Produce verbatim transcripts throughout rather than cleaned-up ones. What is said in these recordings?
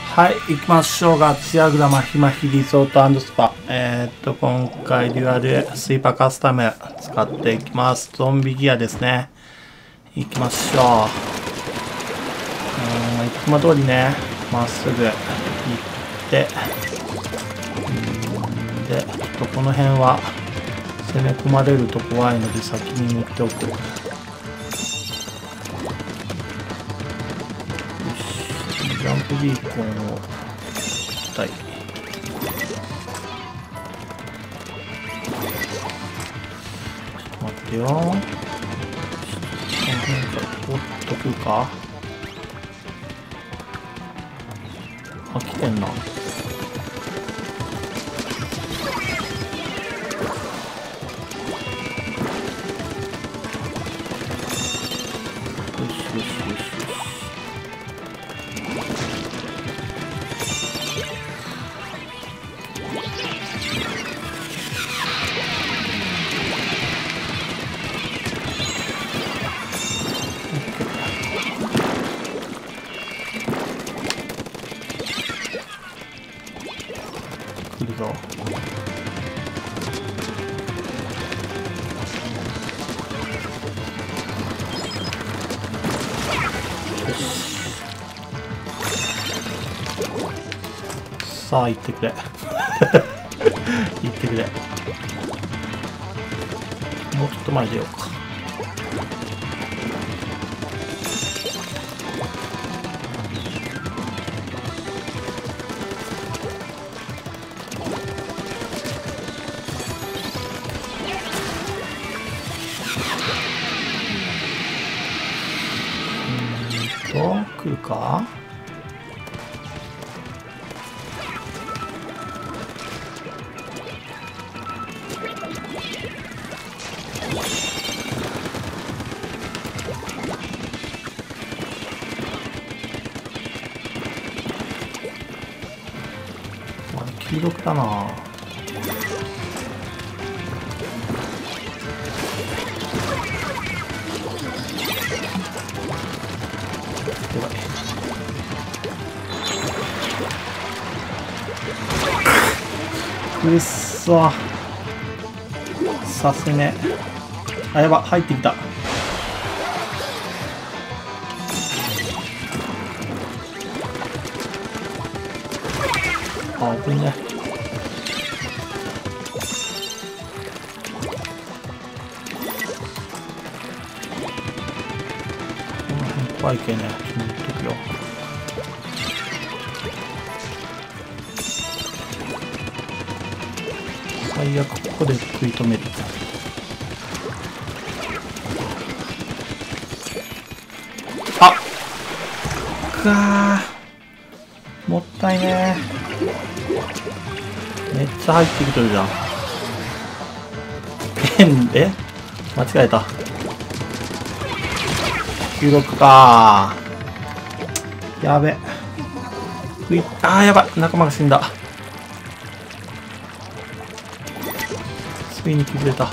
はい、行きましょう。ガチヤグラマヒマヒリゾート&スパ。えー、っと、今回デュアルスイーパーカスタム使っていきます。ゾンビギアですね。行きましょう。うん、いつも通りね、まっすぐ行って、うんで、ちょっとこの辺は攻め込まれると怖いので先に塗っておく。ジャンプビーコンをしたい。ちょっと待ってよ。この辺から取っとくか。あ、来てんな。よしよしよしよし。来るぞ。さあ行ってくれ行ってくれ。もうちょっと前に出ようか。うーんと来るか。黄色くだな。やばい。うっそ。さすね。あ、やば、入ってきた。あ、危ね。この辺怖いけね。ちょっと待っとくよ。最悪ここで食い止める。あっかー、もったいねー。めっちゃ入ってきてるじゃん。変で間違えた。きゅうじゅうろくかー。やべ。食い、あーやばい。仲間が死んだ。ついに崩れた。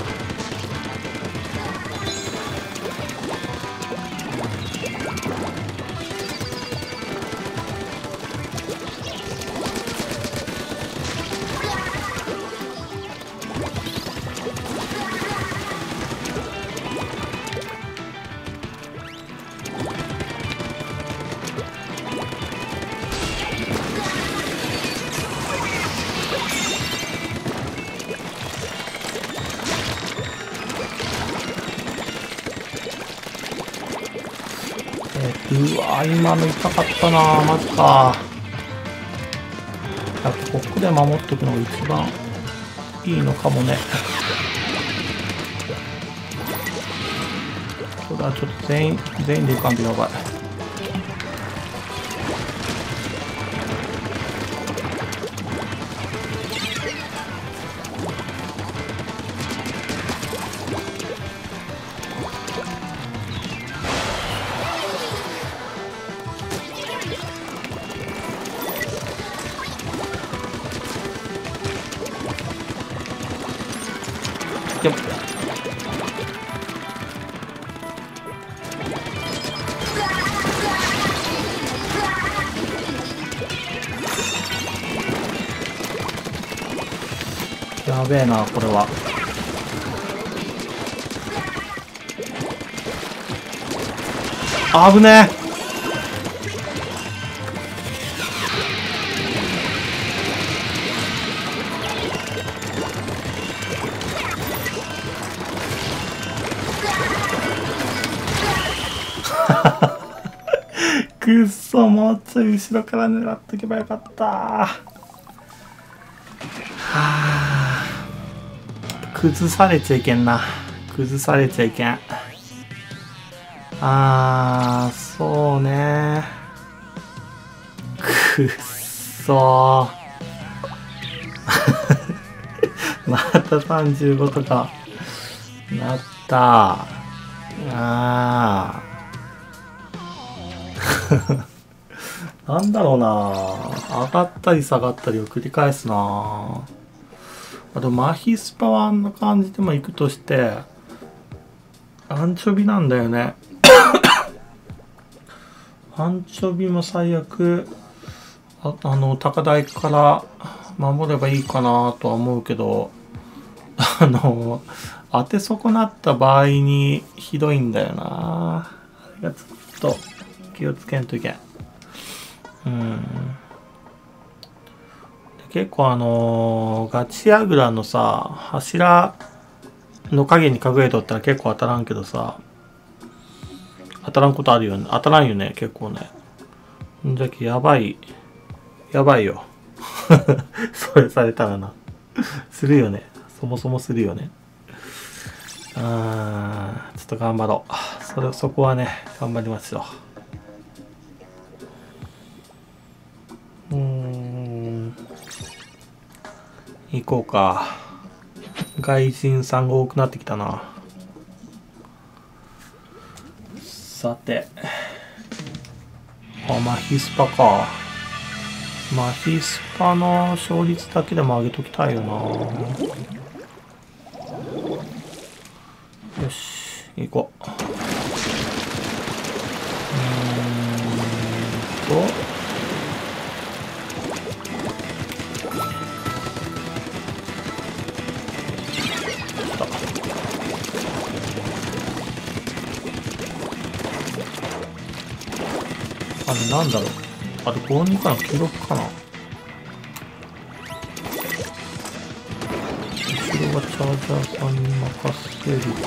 うわー、今の痛かったなー。マジかー。やっぱここで守っとくのが一番いいのかもね。これはちょっと全員全員でいかんとやばい。よっ。 やべえなこれは。危ねえ。くっそ、もうちょい後ろから狙っとけばよかった。はあ、崩されちゃいけんな。崩されちゃいけん。あー、そうね。くっそー。またさんじゅうごとかなった。あー。なんだろうな、上がったり下がったりを繰り返すな。あとマヒスパはあんな感じでも行くとしてアンチョビなんだよね。アンチョビも最悪 あ, あの高台から守ればいいかなとは思うけど、あの当て損なった場合にひどいんだよな。あれがちょっと気をつけんといけん。うん、結構あのー、ガチヤグラのさ柱の影に隠れとったら結構当たらんけどさ、当たらんことあるよね。当たらんよね結構ね。んじゃけやばいやばいよ。それされたらな。するよね。そもそもするよね。あー、ちょっと頑張ろう。それそこはね頑張りますよ。うーん、行こうか。外人さんが多くなってきたな。さて、あ、マヒスパか。マヒスパの勝率だけでも上げときたいよな。よし、行こう。うーんとあれなんだろう。あれごにんかな、記録かな。後ろがチャージャーさんに任せるとして、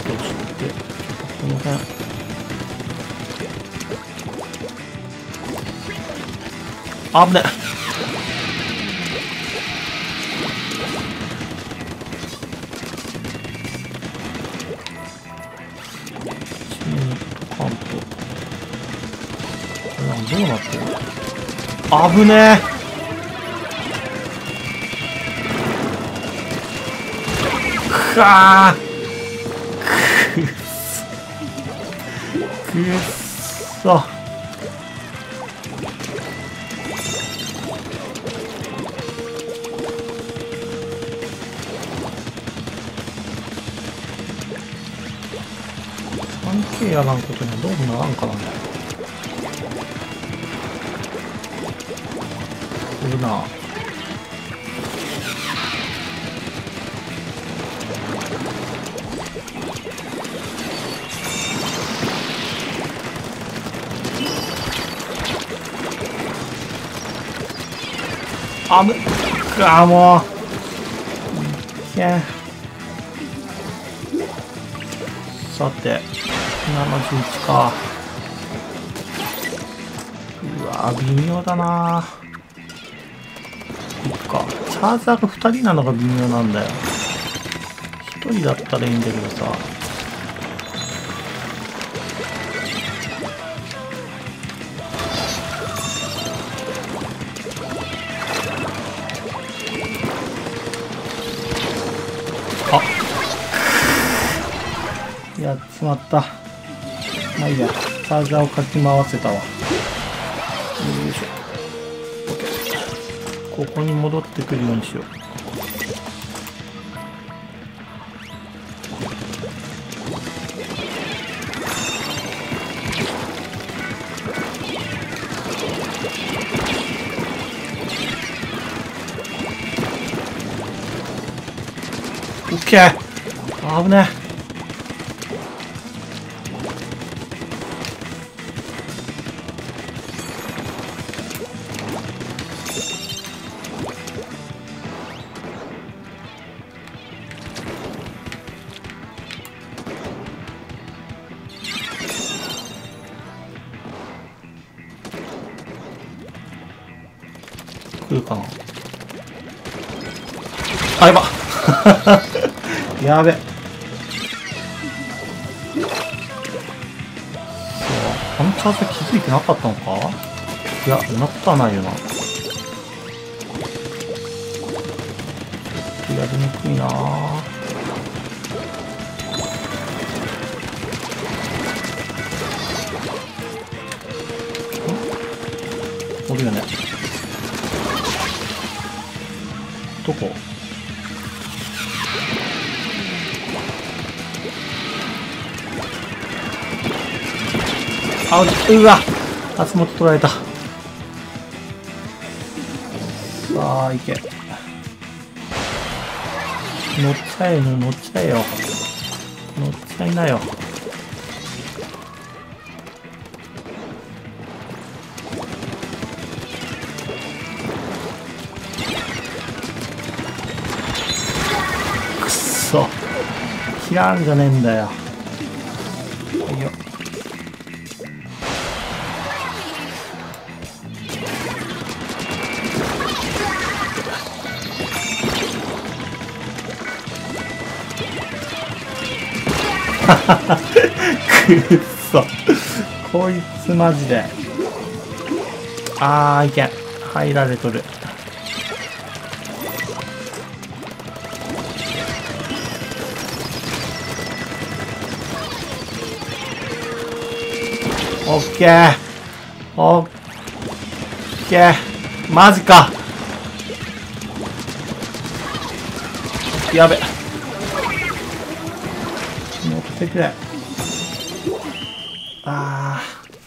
この辺。あぶね。チームとカント。どうなってる？あぶねえ。くわー。くっそ。くっそ。さんケー やらんことにはどうもならんからね。いるな。あぶっか、もういや、さてななじゅういちか。うわ微妙だな。いっか、チャージャーがふたりなのが微妙なんだよ。ひとりだったらいいんだけどさ。あっやっちまった。まあいいや、チャージャーをかき回せたわ。よいしょ。ここに戻ってくるようにしよう。 オッケー。危ねえ。来るかな。あ、やばやべ。そう、このチャージ気づいてなかったのか。いや、そんなことはないよな。やりにくいなぁ。おるよね。どこ。あ、うわ、足元取られた。さあ、行け。乗っちゃえよ、乗っちゃえよ。乗っちゃいなよ。くっそ。切らんじゃねえんだよ。いいよ。くっそ。こいつマジで。あー、いけん。入られとる。オッケー。オッケー。マジか。やべ。持ってくれ。あ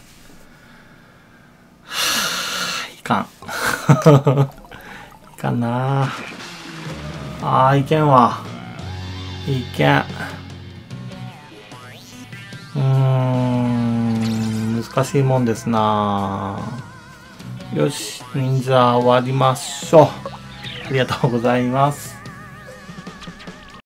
ー。いかん。いかんなー。あー、いけんわ。いけん。うーん、難しいもんですな。よし、忍者終わりましょう。ありがとうございます。